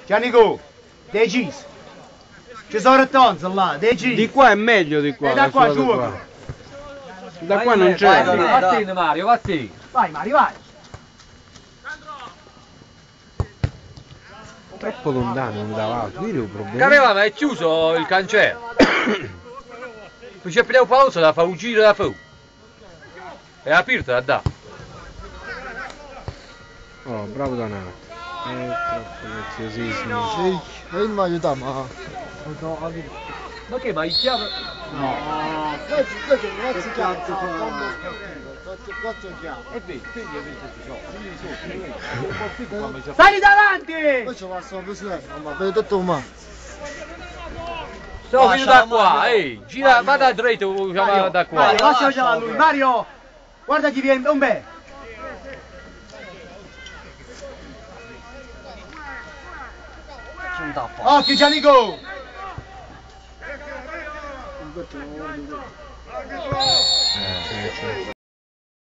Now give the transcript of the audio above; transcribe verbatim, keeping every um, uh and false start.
Giannico, deciso. Ci sono tonzi là, deciso. Di qua è meglio di qua. E da qua giù. Qua. Da qua non c'è. Vai Mario, vai. Vai Mario, vai. Troppo lontano non dava altro, qui è un problema. Careva, ma è chiuso il cancello. Qui c'è più pausa da fa uscire da fu. È aperta da da. Oh, bravo Donato. È troppo preziosissimo. Sì, e mi aiuta, ma... Ma che, ma il chiave... No. Questo, questo non si chiama quattro chiavi. È vero, quindi è vero, Sali davanti! Questo va solo così, ma vedo tutto umano. Sto venuto da qua, ehi, gira, vada a dritto, diciamo da qua. Mario, lascialo a lui. Mario, guarda chi viene, un bel. Occhio Giannico! Eh, sì, sì.